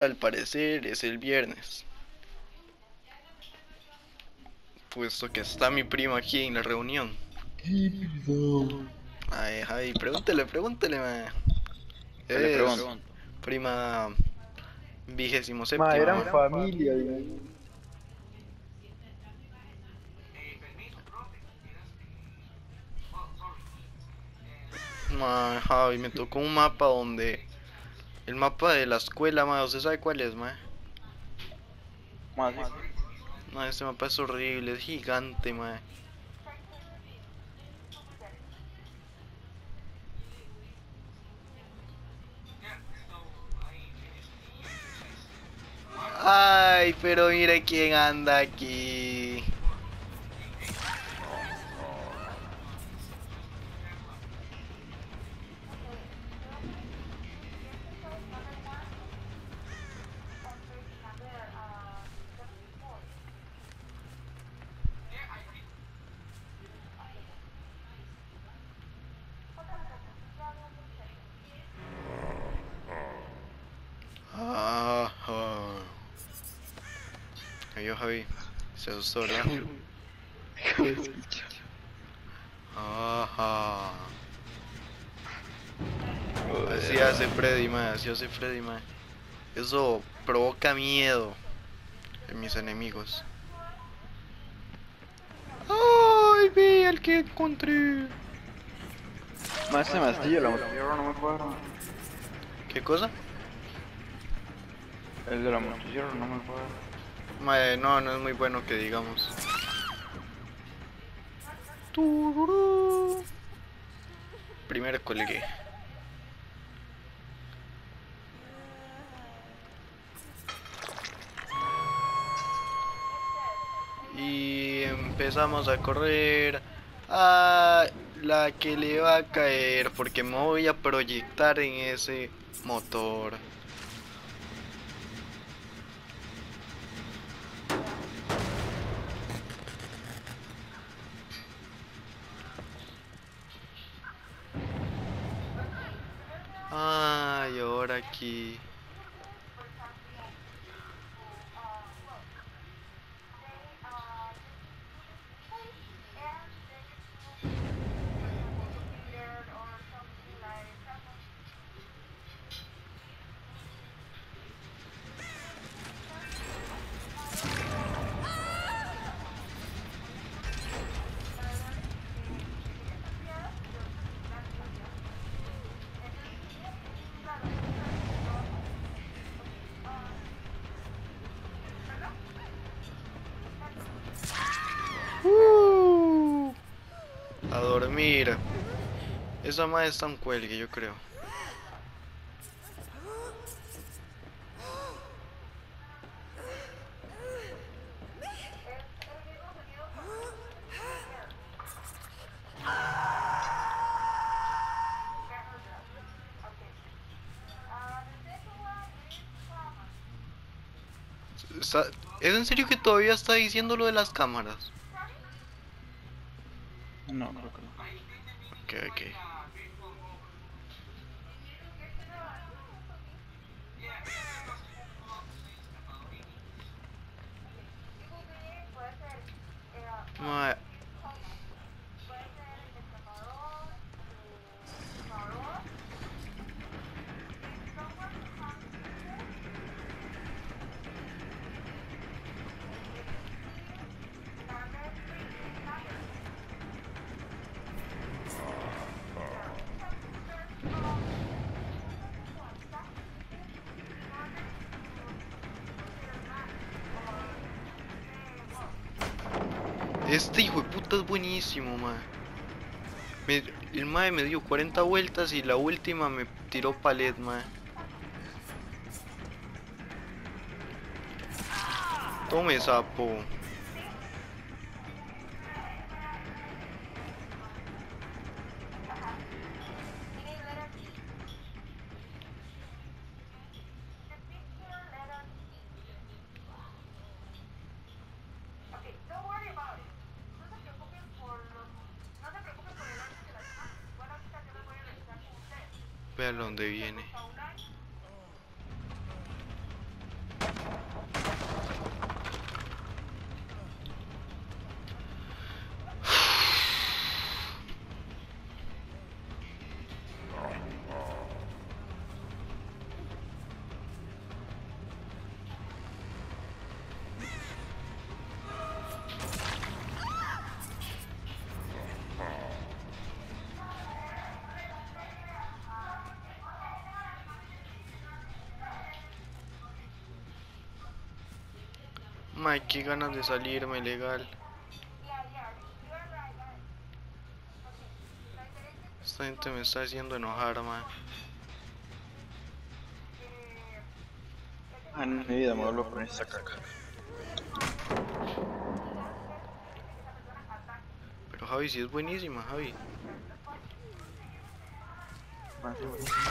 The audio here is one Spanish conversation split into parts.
Al parecer es el viernes, puesto que está mi primo aquí en la reunión. ¿Qué pasó? Ay, Javi, pregúntele, ma. ¿Qué le Es pregunto? prima 27ª, Eran ma. familia, digo. Ma, Javi, me tocó un mapa donde... El mapa de la escuela, ma. ¿Usted sabe cuál es, ma? Más así. Ma, este mapa es horrible, es gigante, ma. Ay, pero mire quién anda aquí. Ajá. Ay, yo, Javi, se asustó, ¿verdad? Hijo de picha. Ajá. Así Joder, hace Freddy, ma, así hace Freddy, ma. Eso provoca miedo en mis enemigos. ¡Ay, vi al que encontré! más ese mastillo, la motosierra no me cuadra. ¿Qué cosa? El de la motosierra no me cuadra. Ma, no, no es muy bueno que digamos. Tururú. Primero colgué. Y empezamos a correr a la que le va a caer porque me voy a proyectar en ese motor. Ay, ahora aquí. Uh, a dormir. Esa madre está un cuelgue, yo creo. ¿Es en serio que todavía está diciendo lo de las cámaras? No, creo que no. Ok, ok. Mae, este hijo de puta es buenísimo, mae. Me- el mae me dio 40 vueltas y la última me tiró palet, mae. Tome, sapo. Vean dónde viene. Mae, qué ganas de salirme legal. Esta gente me está haciendo enojar, mae. Ah, en mi vida me vuelvo a poner esa caca. Pero Javi, sí es buenísima, Javi. Más de buenísimo.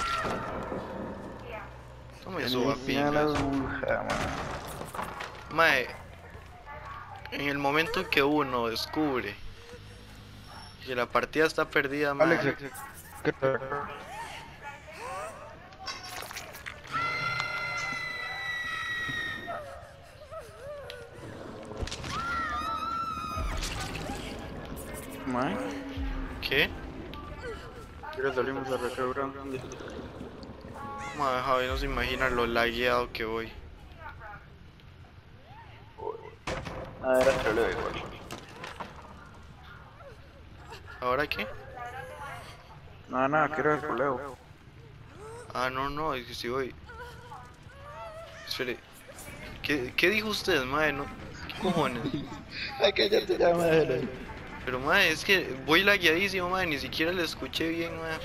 No me suba Buenísima la pingas. aguja, man. Mae, en el momento que uno descubre que la partida está perdida, Alex, mae. ¿qué tal? Man, ¿Qué? quiero salimos a restaurante. Mae, Javi, no se imagina lo lagueado que voy. Ah, era troleo igual. ¿Ahora qué? No, nada, quiero el troleo. Ah, no, no, es que si voy. Espere, ¿qué dijo usted, mae? No, ¿qué cojones? Ay, que ya te llama él. Pero, mae, es que voy lagueadísimo, mae, ni siquiera le escuché bien, mae.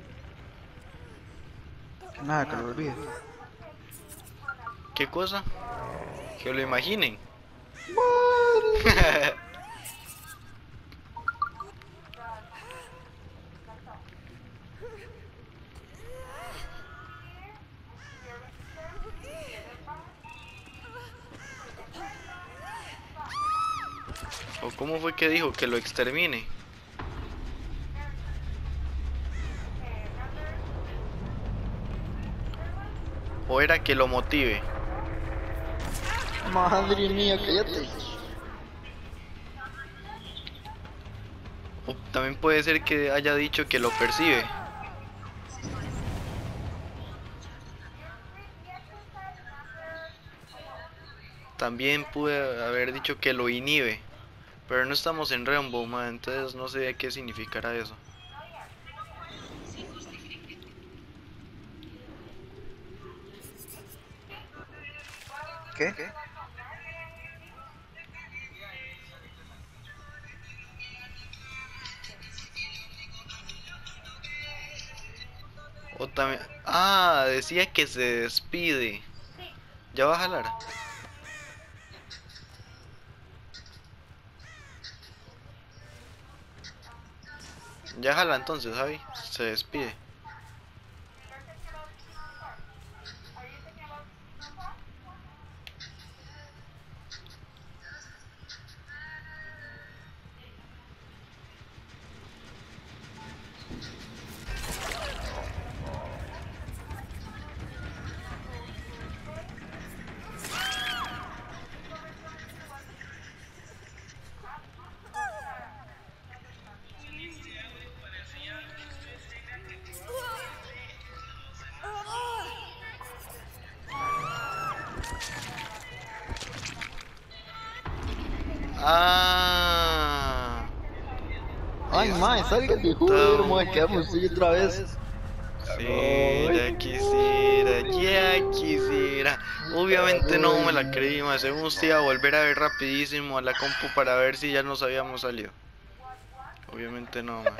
Nada, que lo olvides. ¿Qué cosa? Que lo imaginen. ¿O cómo fue que dijo? Que lo extermine. ¿O era que lo motive? Madre mía, cállate. O también puede ser que haya dicho que lo percibe. También pude haber dicho que lo inhibe. Pero no estamos en Rainbow, man, entonces no sé qué significará eso. ¿Qué? O también... Ah, decía que se despide. ¿Ya va a jalar? Ya jala entonces, Javi. Se despide. Ah, Ay, mae, salga de joder, mae, que vamos a ir otra vez. sí, ya quisiera, ya quisiera. Obviamente no me la creí, más. Según usted iba a volver a ver rapidísimo a la compu para ver si ya nos habíamos salido. Obviamente no, man.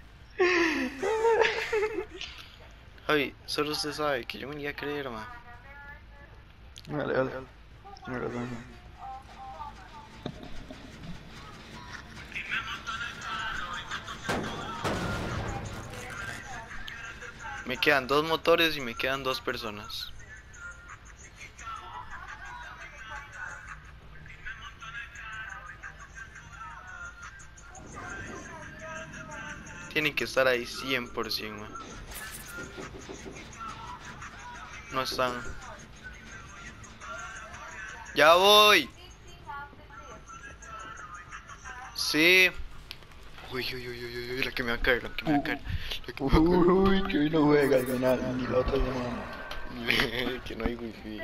Javi, solo usted sabe que yo me iba a creer, man. Dale, dale. Tiene razón. Me quedan dos motores y me quedan dos personas. Tienen que estar ahí 100%, man. No están. ¡Ya voy! Sí. Uy, uy, uy, uy, uy, uy, la que me va a caer, la que me va a caer. La que me va a caer. Uy, que hoy no juega al final, ni la otra semana. Que no hay wifi.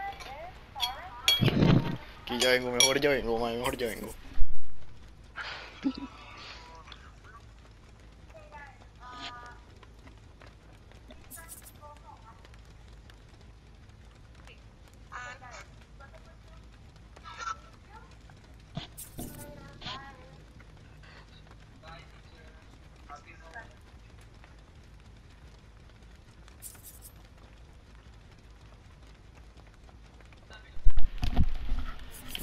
Que ya vengo, mejor ya vengo, man, mejor ya vengo.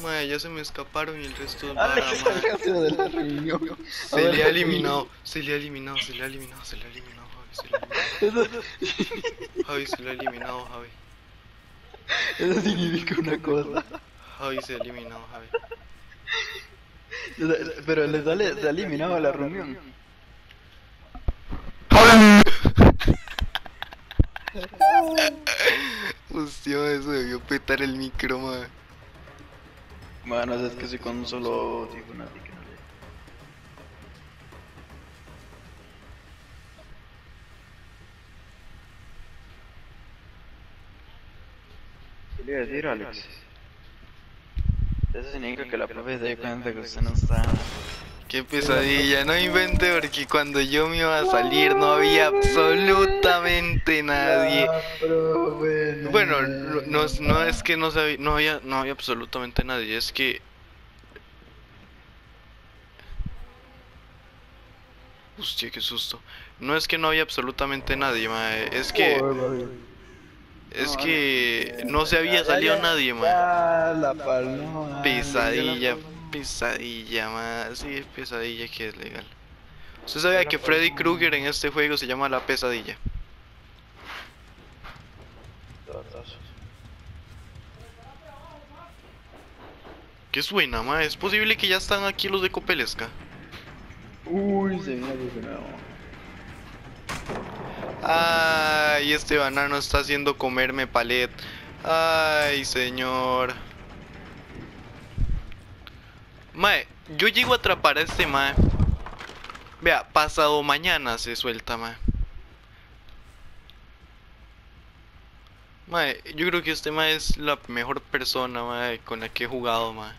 Mae, ya se me escaparon y el resto es vara, Alex, mae. salgase de la reunión. Se le ha eliminado, se le ha eliminado, se le ha eliminado, se le ha eliminado, Javi, se le ha eliminado. Javi, se le ha eliminado, Javi. Eso significa una cosa. Javi se ha eliminado, Javi. Pero le sale, se ha eliminado la reunión. Hostia, eso debió petar el micro, mae. Bueno, es que si con un solo audífono así que no le... ¿Qué le iba a decir, Alex? Eso significa que la profe se dio cuenta que usted no está... Qué pesadilla, no invente porque cuando yo me iba a salir no había absolutamente nadie. Bueno, no es que no había absolutamente nadie, es que... Hostia, qué susto. No es que no había absolutamente nadie, mae, es que no se había salido nadie, mae. La paloma. Pesadilla, pesadilla, mae. Sí, es pesadilla que es legal. ¿Usted sabía que Freddy Krueger en este juego se llama la pesadilla? ¿Qué suena, mae? ¿Es posible que ya están aquí los de Copelesca? Uy, se viene algo de nuevo. Ay, este banano está haciendo comerme palet. Ay, señor. Mae, yo llego a atrapar a este mae. Vea, pasado mañana se suelta, mae. Mae, yo creo que este mae es la mejor persona, mae, con la que he jugado, mae.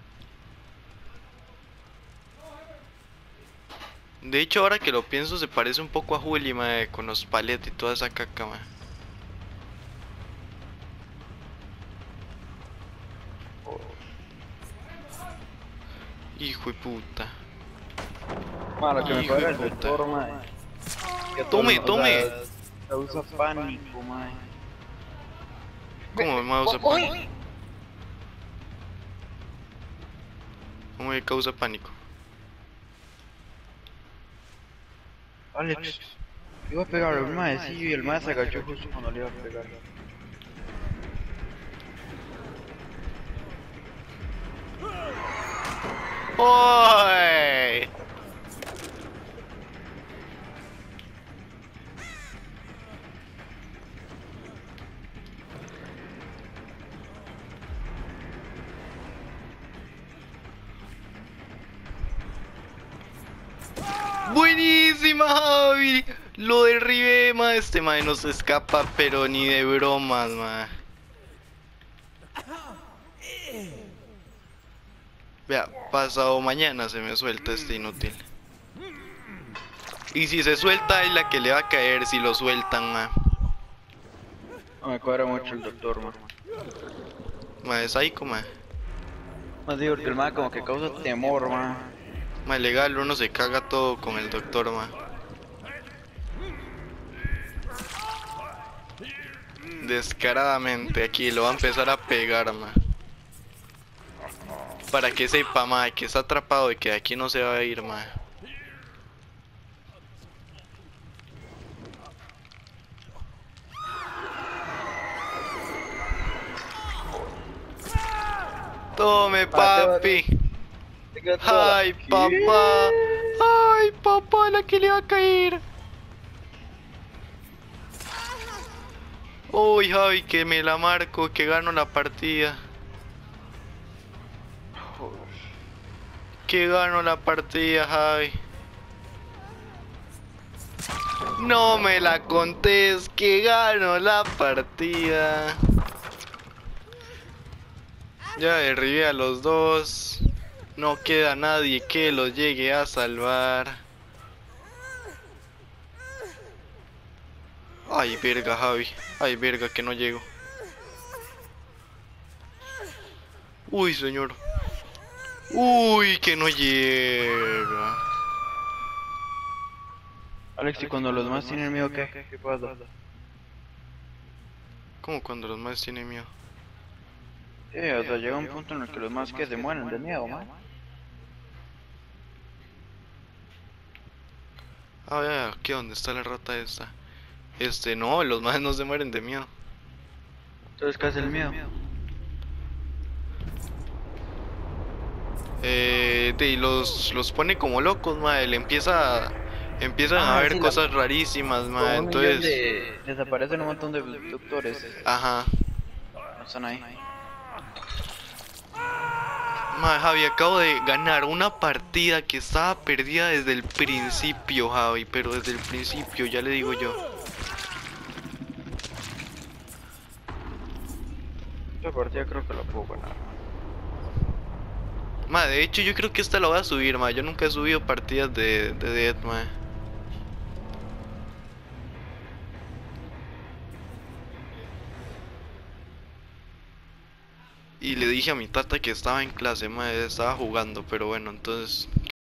De hecho, ahora que lo pienso, se parece un poco a Juli, mae, con los paletes y toda esa caca, mae. Hijo de puta. Malo, que me Hijo de cuadra el puta. doctor, mae. Que Tome, todo, tome. o sea, causa pánico, mae. ¿Cómo me causa pánico? ¿Cómo me causa pánico? Alex, iba a pegar al mae, sí, y el mae se agachó justo cuando le iba a pegar. ¡Oy! Buenísima, Javi. Lo derribé, ma. Este mae no se escapa, pero ni de bromas, ma. Vea, pasado mañana se me suelta este inútil. Y si se suelta es la que le va a caer si lo sueltan, ma. No me cuadra mucho el doctor, mae. Ma, es psycho, ma. Más digo que el mae como que causa temor, mae. Ma, legal, uno se caga todo con el doctor, ma. Descaradamente aquí lo va a empezar a pegar, ma. Para que sepa, ma, que está atrapado y que de aquí no se va a ir, ma. Tome, papi. Ay, papá. Ay, papá, la que le va a caer. Uy, Javi, que me la marco, que gano la partida. Que gano la partida, Javi. No me la contés, que gano la partida. Ya derribé a los dos. No queda nadie que los llegue a salvar. Ay, verga, Javi. Ay, verga, que no llego. Uy, señor. Uy, que no llega. Alex, y cuando los demás tienen miedo, ¿qué pasa? ¿Cómo cuando los más tienen miedo? Sí, o sea, llega un punto en el que los más que se mueren de miedo, man. Ah, ya, aquí dónde está la rata esta. No, los más no se mueren de miedo. Entonces, ¿qué hace el miedo? Y los pone como locos, mae. Empiezan a Ah, ver sí, cosas rarísimas, con mae. 1 millón Entonces, de... Desaparecen un montón de doctores. ajá. No están ahí. Mae, Javi, acabo de ganar una partida que estaba perdida desde el principio, Javi. Pero desde el principio, ya le digo yo. Esta partida creo que la puedo ganar. Mae, de hecho, yo creo que esta la voy a subir, mae. Yo nunca he subido partidas de Dead, mae. Y le dije a mi tata que estaba en clase, mae, estaba jugando, pero bueno, entonces